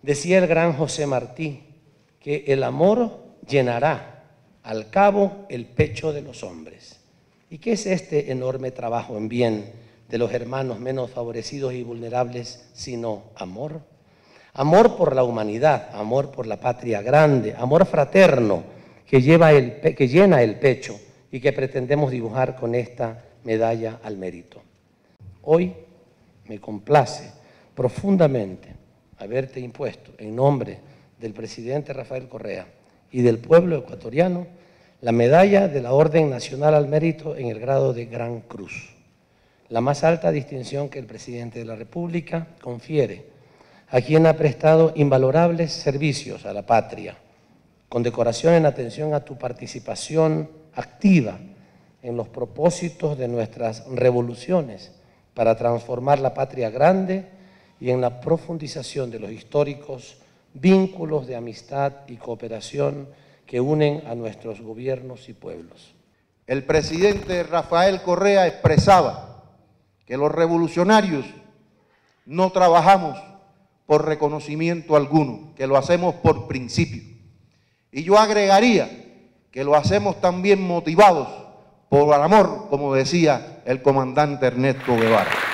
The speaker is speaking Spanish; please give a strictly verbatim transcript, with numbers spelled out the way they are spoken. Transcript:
Decía el gran José Martí que el amor llenará al cabo el pecho de los hombres. ¿Y qué es este enorme trabajo en bien de los hermanos menos favorecidos y vulnerables sino amor? Amor por la humanidad, amor por la patria grande, amor fraterno que, lleva el, que llena el pecho y que pretendemos dibujar con esta medalla al mérito. Hoy me complace profundamente haberte impuesto en nombre del presidente Rafael Correa y del pueblo ecuatoriano la medalla de la Orden Nacional al Mérito en el grado de Gran Cruz, la más alta distinción que el presidente de la República confiere a quien ha prestado invalorables servicios a la patria, condecoración en atención a tu participación activa en los propósitos de nuestras revoluciones para transformar la patria grande y en la profundización de los históricos vínculos de amistad y cooperación que unen a nuestros gobiernos y pueblos. El presidente Rafael Correa expresaba que los revolucionarios no trabajamos por reconocimiento alguno, que lo hacemos por principio. Y yo agregaría que lo hacemos también motivados por amor, como decía el comandante Ernesto Guevara.